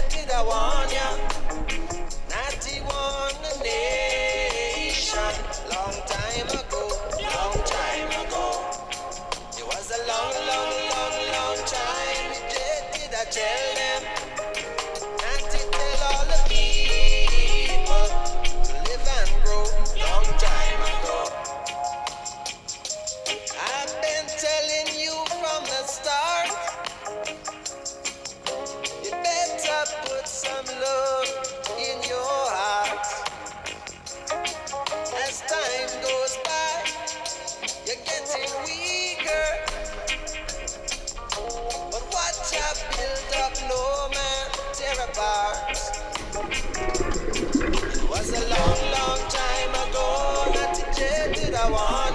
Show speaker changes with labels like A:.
A: did I warn ya? Not he won the nation. Long time ago, long time ago. It was a long, long, long, long time. Did I tell them? Not to tell all the people to live and grow. Long time ago. I've been telling you from the start. You better put some love in your heart. As time goes by, you're getting weaker. But what you build up, no man tear apart. It was a long, long time ago. Not today did I want.